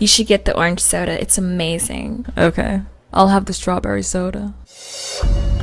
You should get the orange soda. It's amazing. Okay. I'll have the strawberry soda.